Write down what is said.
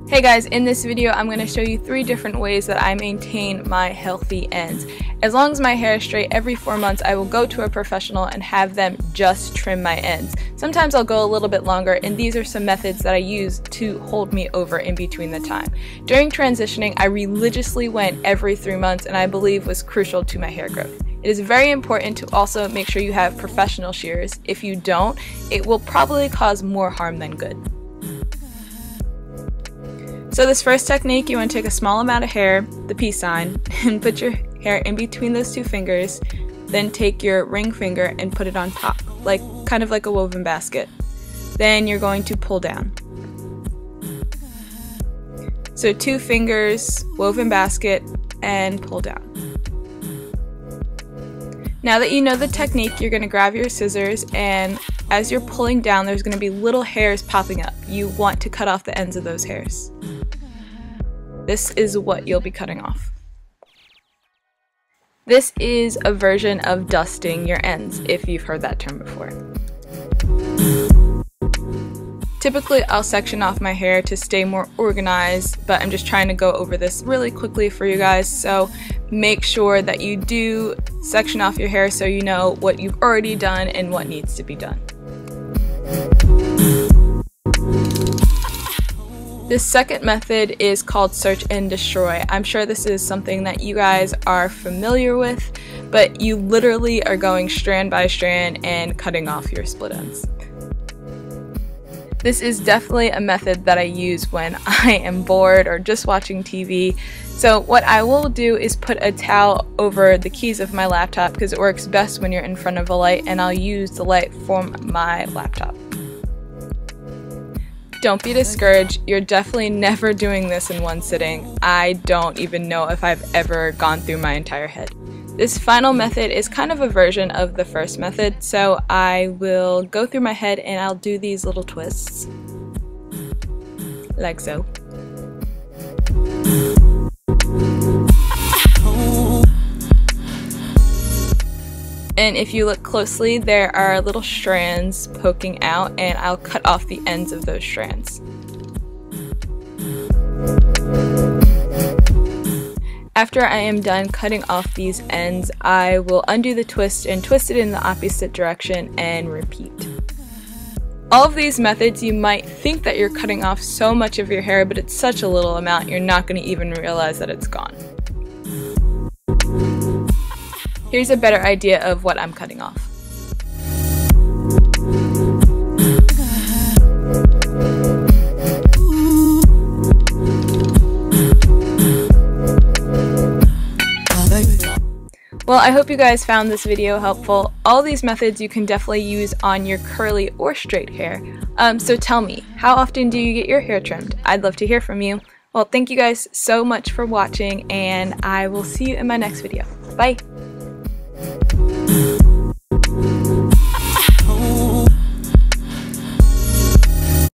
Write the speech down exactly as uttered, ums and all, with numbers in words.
Hey guys, in this video I'm going to show you three different ways that I maintain my healthy ends. As long as my hair is straight, every four months I will go to a professional and have them just trim my ends. Sometimes I'll go a little bit longer, and these are some methods that I use to hold me over in between the time. During transitioning, I religiously went every three months and I believe was crucial to my hair growth. It is very important to also make sure you have professional shears. If you don't, it will probably cause more harm than good. So this first technique, you want to take a small amount of hair, the peace sign, and put your hair in between those two fingers, then take your ring finger and put it on top, like kind of like a woven basket. Then you're going to pull down. So two fingers, woven basket, and pull down. Now that you know the technique, you're going to grab your scissors, and as you're pulling down, there's going to be little hairs popping up. You want to cut off the ends of those hairs. This is what you'll be cutting off. This is a version of dusting your ends, if you've heard that term before. Typically, I'll section off my hair to stay more organized, but I'm just trying to go over this really quickly for you guys, so make sure that you do section off your hair so you know what you've already done and what needs to be done. This second method is called search and destroy. I'm sure this is something that you guys are familiar with, but you literally are going strand by strand and cutting off your split ends. This is definitely a method that I use when I am bored or just watching T V. So what I will do is put a towel over the keys of my laptop because it works best when you're in front of a light, and I'll use the light from my laptop. Don't be discouraged, you're definitely never doing this in one sitting. I don't even know if I've ever gone through my entire head. This final method is kind of a version of the first method, so I will go through my head and I'll do these little twists, like so. And if you look closely, there are little strands poking out, and I'll cut off the ends of those strands. After I am done cutting off these ends, I will undo the twist and twist it in the opposite direction and repeat. All of these methods, you might think that you're cutting off so much of your hair, but it's such a little amount you're not going to even realize that it's gone. Here's a better idea of what I'm cutting off. Well, I hope you guys found this video helpful. All these methods you can definitely use on your curly or straight hair. Um, so tell me, how often do you get your hair trimmed? I'd love to hear from you. Well, thank you guys so much for watching, and I will see you in my next video. Bye!